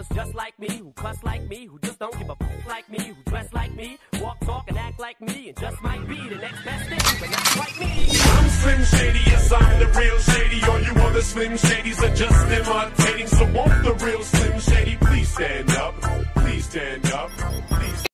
rappers just like me, who cuss like me, who just don't give a f like me, who dress like me, walk, talk, and act like me, and just might be the next best thing, but not quite me. I'm Slim Shady, yes, I'm the real Shady. All you other Slim Shadys are just imitating. So won't the real Slim Shady please stand up? Please stand up.